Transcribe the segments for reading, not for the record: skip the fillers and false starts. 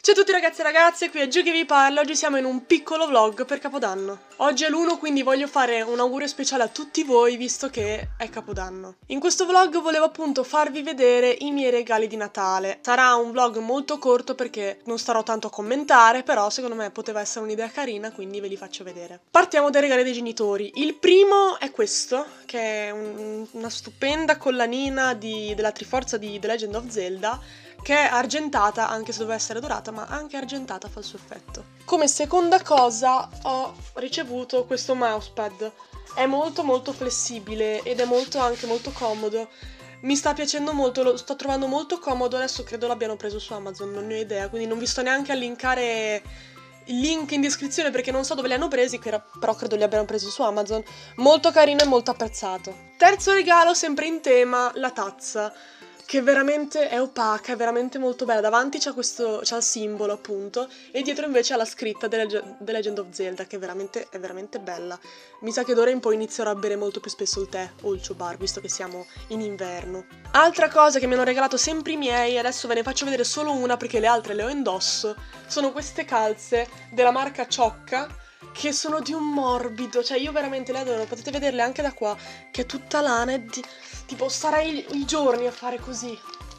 Ciao a tutti ragazzi e ragazze, qui è Gio che vi parla. Oggi siamo in un piccolo vlog per Capodanno. Oggi è l'1, quindi voglio fare un augurio speciale a tutti voi, visto che è Capodanno. In questo vlog volevo appunto farvi vedere i miei regali di Natale. Sarà un vlog molto corto perché non starò tanto a commentare, però secondo me poteva essere un'idea carina, quindi ve li faccio vedere. Partiamo dai regali dei genitori. Il primo è questo, che è una stupenda collanina della Triforza di The Legend of Zelda, che è argentata, anche se doveva essere dorata, ma anche argentata fa il suo effetto. Come seconda cosa ho ricevuto questo mousepad. È molto flessibile ed è anche molto comodo. Mi sta piacendo molto, lo sto trovando molto comodo. Adesso credo l'abbiano preso su Amazon, non ne ho idea, quindi non vi sto neanche a linkare il link in descrizione perché non so dove li hanno presi, però credo li abbiano presi su Amazon. Molto carino e molto apprezzato. Terzo regalo, sempre in tema, la tazza, che veramente è opaca, è veramente molto bella. Davanti c'è il simbolo appunto, e dietro invece ha la scritta The Legend of Zelda, che è veramente bella. Mi sa che d'ora in poi inizierò a bere molto più spesso il tè o il chobar, visto che siamo in inverno. Altra cosa che mi hanno regalato sempre i miei, adesso ve ne faccio vedere solo una perché le altre le ho indosso, sono queste calze della marca Ciocca, che sono di un morbido, cioè io veramente le adoro, potete vederle anche da qua, che è tutta lana e tipo starei i giorni a fare così.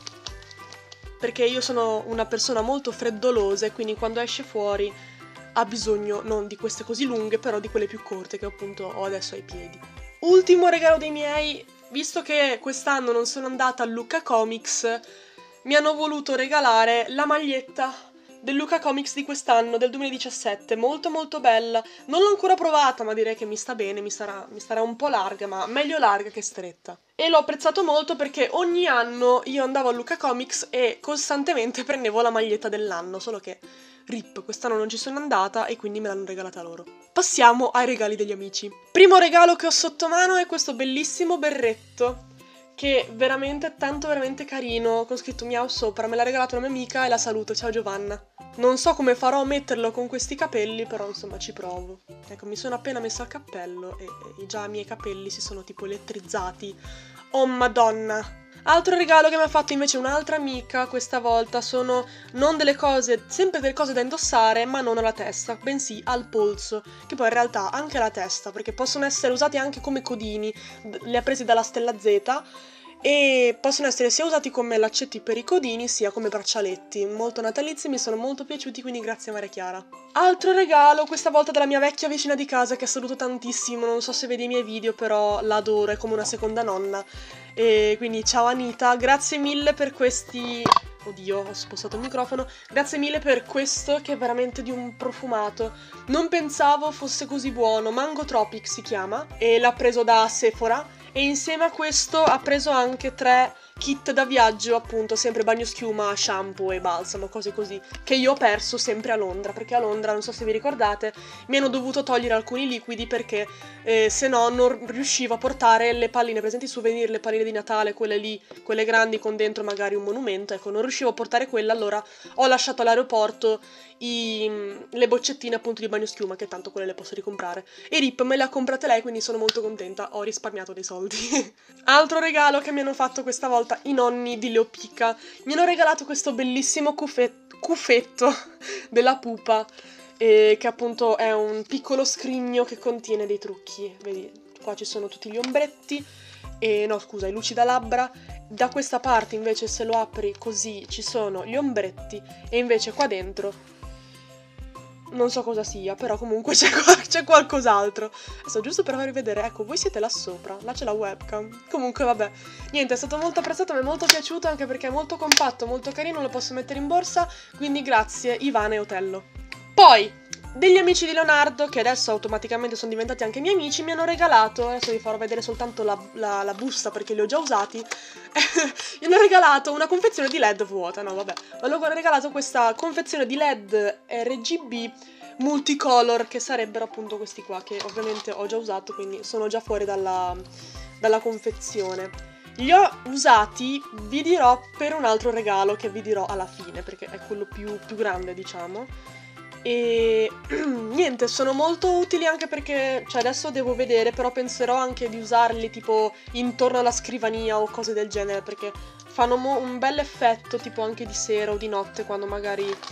Perché io sono una persona molto freddolosa e quindi quando esce fuori ha bisogno non di queste così lunghe, però di quelle più corte che appunto ho adesso ai piedi. Ultimo regalo dei miei, visto che quest'anno non sono andata al Lucca Comics, mi hanno voluto regalare la maglietta del Lucca Comics di quest'anno, del 2017, molto bella. Non l'ho ancora provata, ma direi che mi sta bene, mi starà un po' larga, ma meglio larga che stretta. E l'ho apprezzato molto perché ogni anno io andavo al Lucca Comics e costantemente prendevo la maglietta dell'anno, solo che RIP, quest'anno non ci sono andata e quindi me l'hanno regalata loro. Passiamo ai regali degli amici. Primo regalo che ho sotto mano è questo bellissimo berretto, che veramente è veramente carino, con scritto miau sopra. Me l'ha regalato una mia amica e la saluto, ciao Giovanna. Non so come farò a metterlo con questi capelli, però insomma ci provo. Ecco, mi sono appena messo al cappello e già i miei capelli si sono tipo elettrizzati. Oh madonna! Altro regalo che mi ha fatto invece un'altra amica, questa volta sono non delle cose, sempre delle cose da indossare, ma non alla testa, bensì al polso, che poi in realtà anche alla testa, perché possono essere usati anche come codini, li ha presi dalla Stella Z, e possono essere sia usati come laccetti per i codini sia come braccialetti. Molto natalizi, mi sono molto piaciuti, quindi grazie Maria Chiara. Altro regalo, questa volta dalla mia vecchia vicina di casa che saluto tantissimo, non so se vedi i miei video, però l'adoro, è come una seconda nonna. E quindi ciao Anita, grazie mille per questi... Oddio, ho spostato il microfono. Grazie mille per questo, che è veramente di un profumato. Non pensavo fosse così buono. Mango Tropic si chiama, e l'ha preso da Sephora. E insieme a questo ha preso anche 3 kit da viaggio, appunto, sempre bagnoschiuma, shampoo e balsamo, cose così, che io ho perso sempre a Londra, perché a Londra, non so se vi ricordate, mi hanno dovuto togliere alcuni liquidi perché se no non riuscivo a portare le palline, presenti souvenir, le palline di Natale, quelle lì, quelle grandi con dentro magari un monumento, ecco, non riuscivo a portare quelle, allora ho lasciato all'aeroporto le boccettine appunto di bagnoschiuma, che tanto quelle le posso ricomprare. E Rip me le ha comprate lei, quindi sono molto contenta, ho risparmiato dei soldi. Altro regalo che mi hanno fatto questa volta i nonni di Leopica. Mi hanno regalato questo bellissimo cufetto della pupa, che appunto è un piccolo scrigno che contiene dei trucchi. Vedi, qua ci sono tutti gli ombretti, no scusa, i lucidalabbra. Da questa parte invece, se lo apri così, ci sono gli ombretti, e invece qua dentro non so cosa sia, però comunque c'è qualcos'altro. Adesso giusto per farvi vedere, ecco, voi siete là sopra, là c'è la webcam. Comunque vabbè, niente, è stato molto apprezzato, mi è molto piaciuto, anche perché è molto compatto, molto carino, lo posso mettere in borsa, quindi grazie Ivana e Otello. Poi, degli amici di Leonardo, che adesso automaticamente sono diventati anche miei amici, mi hanno regalato, adesso vi farò vedere soltanto la busta perché li ho già usati, mi hanno regalato una confezione di LED vuota, no vabbè, mi hanno regalato questa confezione di LED RGB multicolor, che sarebbero appunto questi qua, che ovviamente ho già usato, quindi sono già fuori dalla confezione. Li ho usati, vi dirò, per un altro regalo che vi dirò alla fine, perché è quello più grande, diciamo. E niente, sono molto utili anche perché, cioè adesso devo vedere, però penserò anche di usarli tipo intorno alla scrivania o cose del genere, perché fanno un bel effetto tipo anche di sera o di notte, quando magari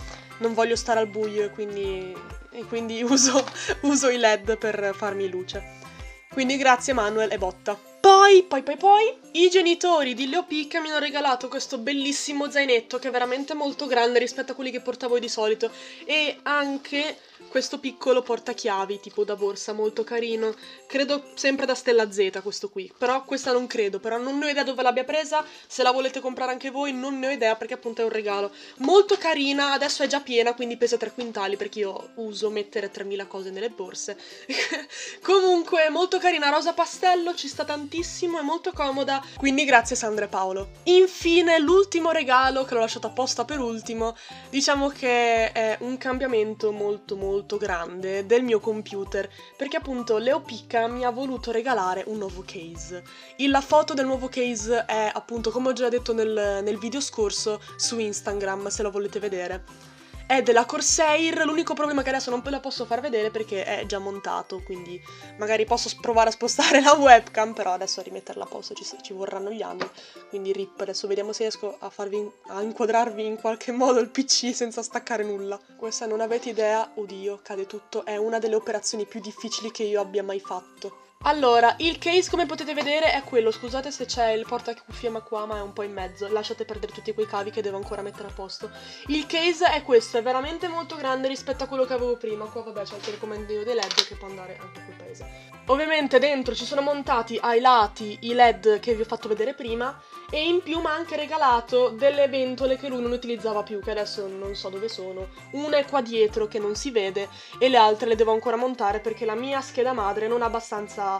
non voglio stare al buio e quindi uso i LED per farmi luce. Quindi grazie Manuel e botta. Poi, i genitori di Leopicca mi hanno regalato questo bellissimo zainetto che è veramente molto grande rispetto a quelli che portavo io di solito, e anche questo piccolo portachiavi tipo da borsa molto carino, credo sempre da Stella Z questo qui, però questa non credo, però non ne ho idea dove l'abbia presa, se la volete comprare anche voi non ne ho idea perché appunto è un regalo. Molto carina, adesso è già piena quindi pesa 3 quintali perché io uso mettere 3000 cose nelle borse. Comunque molto carina, rosa pastello, ci sta tantissimo, è molto comoda, quindi grazie Sandra e Paolo. Infine l'ultimo regalo che l'ho lasciato apposta per ultimo, diciamo che è un cambiamento molto grande del mio computer, perché appunto Leopicca mi ha voluto regalare un nuovo case. La foto del nuovo case è appunto, come ho già detto nel video scorso, su Instagram se lo volete vedere. È della Corsair, l'unico problema è che adesso non ve la posso far vedere perché è già montato, quindi magari posso provare a spostare la webcam, però adesso a rimetterla a posto ci vorranno gli anni, quindi rip. Adesso vediamo se riesco a inquadrarvi in qualche modo il PC senza staccare nulla. Questa non avete idea, oddio, cade tutto, è una delle operazioni più difficili che io abbia mai fatto. Allora, il case come potete vedere è quello, scusate se c'è il portacuffie ma qua, ma è un po' in mezzo, lasciate perdere tutti quei cavi che devo ancora mettere a posto. Il case è questo, è veramente molto grande rispetto a quello che avevo prima, qua vabbè c'è il telecomandino dei LED che può andare anche a quel paese. Ovviamente dentro ci sono montati ai lati i LED che vi ho fatto vedere prima, e in più mi ha anche regalato delle ventole che lui non utilizzava più, che adesso non so dove sono. Una è qua dietro che non si vede e le altre le devo ancora montare perché la mia scheda madre non ha abbastanza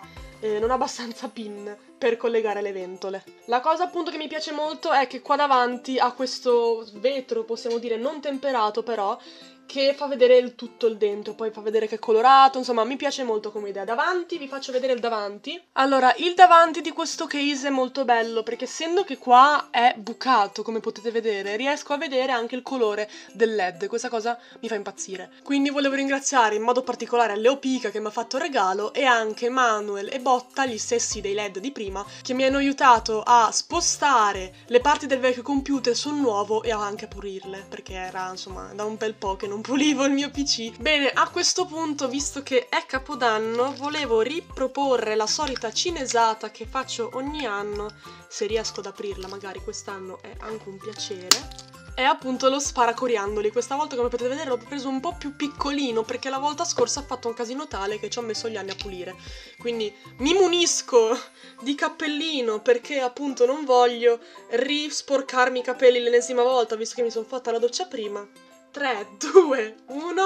pin per collegare le ventole. La cosa appunto che mi piace molto è che qua davanti ha questo vetro, possiamo dire non temperato però, che fa vedere tutto il dentro, poi fa vedere che è colorato, insomma mi piace molto come idea. Davanti, vi faccio vedere il davanti. Allora, il davanti di questo case è molto bello perché essendo che qua è bucato, come potete vedere, riesco a vedere anche il colore del LED, questa cosa mi fa impazzire. Quindi volevo ringraziare in modo particolare Leopicca che mi ha fatto il regalo e anche Manuel e Botta, gli stessi dei LED di prima, che mi hanno aiutato a spostare le parti del vecchio computer sul nuovo e anche a pulirle, perché era insomma da un bel po' che non pulivo il mio PC. Bene, a questo punto, visto che è Capodanno, volevo riproporre la solita cinesata che faccio ogni anno, se riesco ad aprirla magari quest'anno è anche un piacere. È appunto lo sparacoriandoli. Questa volta, come potete vedere, l'ho preso un po' più piccolino perché la volta scorsa ha fatto un casino tale che ci ho messo gli anni a pulire. Quindi mi munisco di cappellino perché appunto non voglio risporcarmi i capelli l'ennesima volta, visto che mi sono fatta la doccia prima. 3, 2, 1.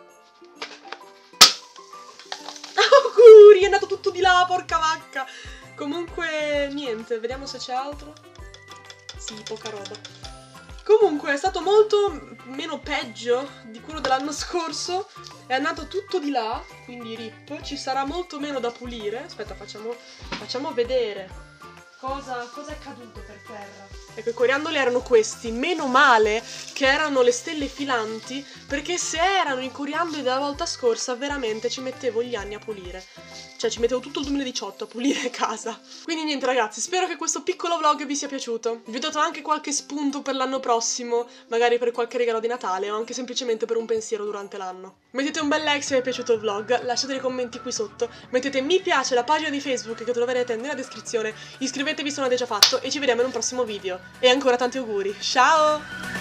Auguri, è andato tutto di là, porca vacca. Comunque, niente, vediamo se c'è altro. Sì, poca roba. Comunque è stato molto meno peggio di quello dell'anno scorso, è andato tutto di là, quindi rip, ci sarà molto meno da pulire. Aspetta, facciamo vedere cosa è caduto per terra. Ecco, i coriandoli erano questi, meno male che erano le stelle filanti, perché se erano i coriandoli della volta scorsa veramente ci mettevo gli anni a pulire. Cioè ci mettevo tutto il 2018 a pulire casa. Quindi niente ragazzi, spero che questo piccolo vlog vi sia piaciuto. Vi ho dato anche qualche spunto per l'anno prossimo, magari per qualche regalo di Natale o anche semplicemente per un pensiero durante l'anno. Mettete un bel like se vi è piaciuto il vlog, lasciate dei commenti qui sotto, mettete mi piace alla pagina di Facebook che troverete nella descrizione, iscrivetevi se non l'avete già fatto e ci vediamo in un prossimo video. E ancora tanti auguri, ciao!